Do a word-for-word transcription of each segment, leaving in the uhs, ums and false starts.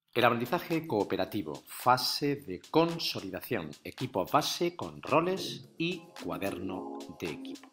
El aprendizaje cooperativo, fase de consolidación, equipo base con roles y cuaderno de equipo.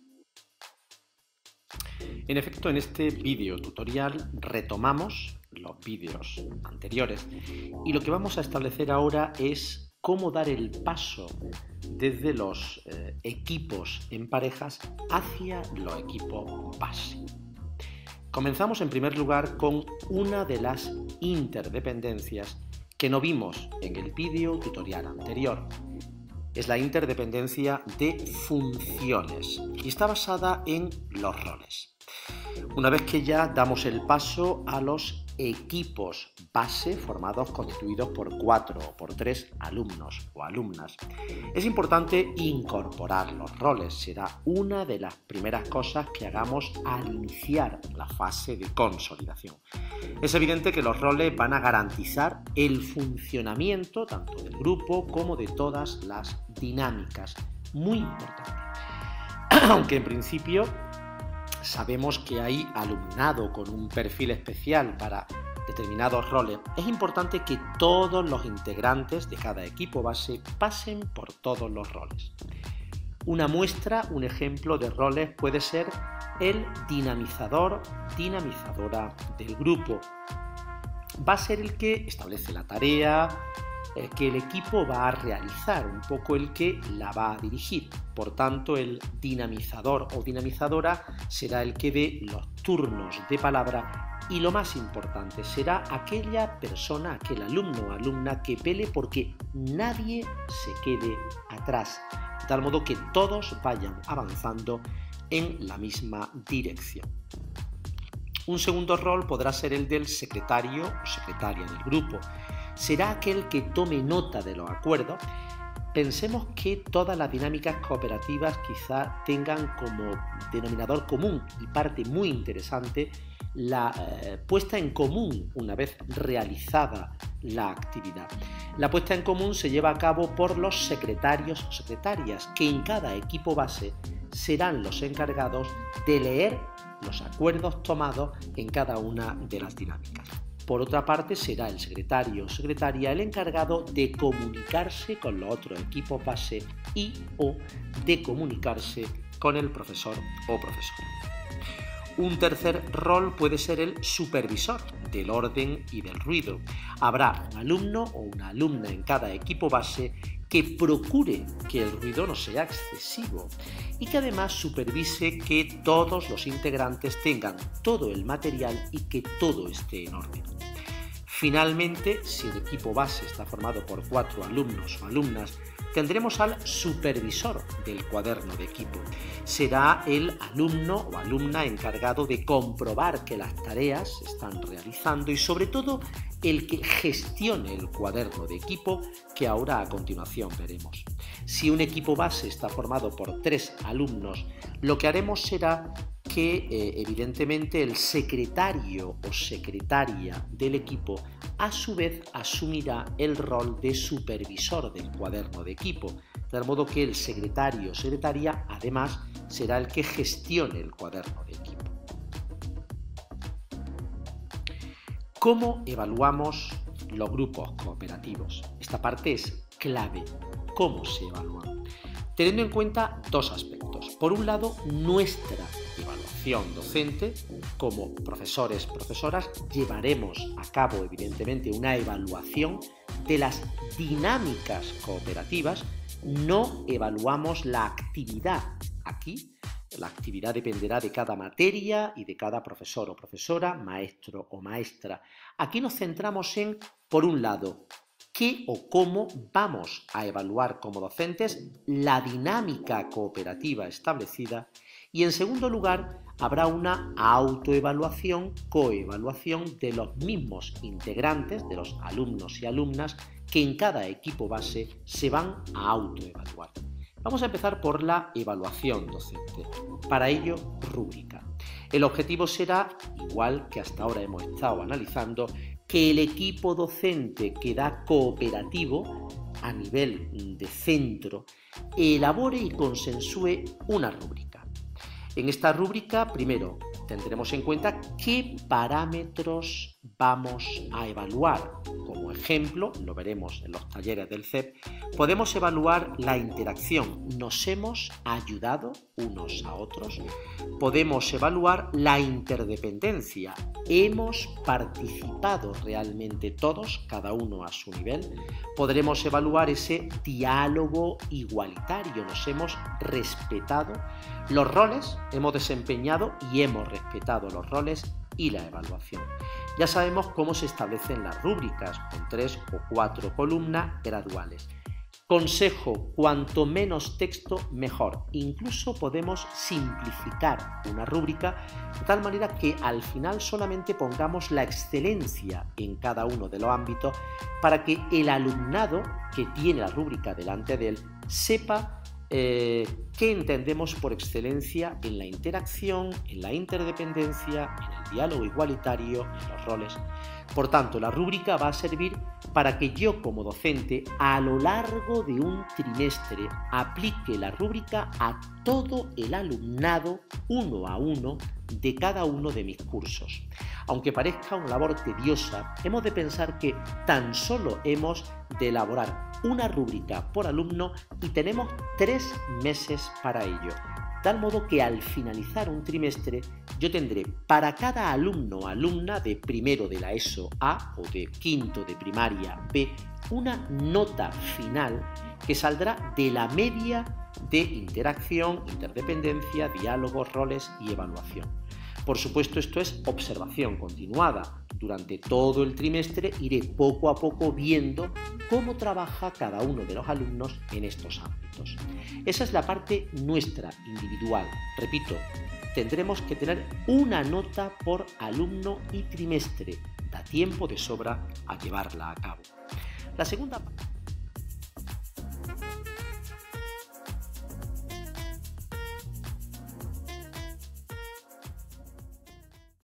En efecto, en este vídeo tutorial retomamos los vídeos anteriores y lo que vamos a establecer ahora es cómo dar el paso desde los eh, equipos en parejas hacia los equipos base. Comenzamos en primer lugar con una de las interdependencias que no vimos en el vídeo tutorial anterior. Es la interdependencia de funciones y está basada en los roles. Una vez que ya damos el paso a los equipos base formados, constituidos por cuatro o por tres alumnos o alumnas, es importante incorporar los roles. Será una de las primeras cosas que hagamos al iniciar la fase de consolidación. Es evidente que los roles van a garantizar el funcionamiento tanto del grupo como de todas las dinámicas. Muy importante. Aunque en principio sabemos que hay alumnado con un perfil especial para determinados roles, es importante que todos los integrantes de cada equipo base pasen por todos los roles. Una muestra, un ejemplo de roles puede ser el dinamizador, dinamizadora del grupo. Va a ser el que establece la tarea eh, que el equipo va a realizar, un poco el que la va a dirigir. Por tanto, el dinamizador o dinamizadora será el que dé los turnos de palabra y, lo más importante, será aquella persona, aquel alumno o alumna que pele porque nadie se quede atrás, de tal modo que todos vayan avanzando en la misma dirección. Un segundo rol podrá ser el del secretario o secretaria del grupo. Será aquel que tome nota de los acuerdos. Pensemos que todas las dinámicas cooperativas quizá tengan como denominador común y parte muy interesante la eh, puesta en común una vez realizada la actividad. La puesta en común se lleva a cabo por los secretarios o secretarias, que en cada equipo base serán los encargados de leer los acuerdos tomados en cada una de las dinámicas. Por otra parte, será el secretario o secretaria el encargado de comunicarse con los otros equipos base y o de comunicarse con el profesor o profesora. Un tercer rol puede ser el supervisor del orden y del ruido. Habrá un alumno o una alumna en cada equipo base que procure que el ruido no sea excesivo y que además supervise que todos los integrantes tengan todo el material y que todo esté en orden. Finalmente, si el equipo base está formado por cuatro alumnos o alumnas, tendremos al supervisor del cuaderno de equipo. Será el alumno o alumna encargado de comprobar que las tareas se están realizando y, sobre todo, el que gestione el cuaderno de equipo, que ahora a continuación veremos. Si un equipo base está formado por tres alumnos, lo que haremos será que eh, evidentemente el secretario o secretaria del equipo a su vez asumirá el rol de supervisor del cuaderno de equipo, de modo que el secretario o secretaria además será el que gestione el cuaderno de equipo. ¿Cómo evaluamos los grupos cooperativos? Esta parte es clave. ¿Cómo se evalúan? Teniendo en cuenta dos aspectos. Por un lado, nuestra evaluación docente. Como profesores, profesoras, llevaremos a cabo evidentemente una evaluación de las dinámicas cooperativas. No evaluamos la actividad. Aquí la actividad dependerá de cada materia y de cada profesor o profesora, maestro o maestra. Aquí nos centramos en, por un lado, qué o cómo vamos a evaluar como docentes la dinámica cooperativa establecida y, en segundo lugar, habrá una autoevaluación, coevaluación de los mismos integrantes, de los alumnos y alumnas que en cada equipo base se van a autoevaluar. Vamos a empezar por la evaluación docente. Para ello, rúbrica. El objetivo será, igual que hasta ahora hemos estado analizando, que el equipo docente que da cooperativo a nivel de centro elabore y consensúe una rúbrica. En esta rúbrica, primero, tendremos en cuenta qué parámetros vamos a evaluar? Como ejemplo, lo veremos en los talleres del C E P, podemos evaluar la interacción. ¿Nos hemos ayudado unos a otros? Podemos evaluar la interdependencia. ¿Hemos participado realmente todos, cada uno a su nivel? Podremos evaluar ese diálogo igualitario. ¿Nos hemos respetado? Los roles, hemos desempeñado y hemos respetado los roles y la evaluación. Ya sabemos cómo se establecen las rúbricas con tres o cuatro columnas graduales. Consejo, cuanto menos texto mejor. Incluso podemos simplificar una rúbrica de tal manera que al final solamente pongamos la excelencia en cada uno de los ámbitos para que el alumnado que tiene la rúbrica delante de él sepa Eh, ¿qué entendemos por excelencia en la interacción, en la interdependencia, en el diálogo igualitario, en los roles? Por tanto, la rúbrica va a servir para que yo como docente a lo largo de un trimestre aplique la rúbrica a todo el alumnado uno a uno de cada uno de mis cursos. Aunque parezca una labor tediosa, hemos de pensar que tan solo hemos de elaborar una rúbrica por alumno y tenemos tres meses para ello. Tal modo que al finalizar un trimestre yo tendré para cada alumno o alumna de primero de la ESO A o de quinto de primaria B una nota final que saldrá de la media de interacción, interdependencia, diálogos, roles y evaluación. Por supuesto, esto es observación continuada. Durante todo el trimestre iré poco a poco viendo cómo trabaja cada uno de los alumnos en estos ámbitos. Esa es la parte nuestra, individual. Repito, tendremos que tener una nota por alumno y trimestre. Da tiempo de sobra a llevarla a cabo. La segunda parte.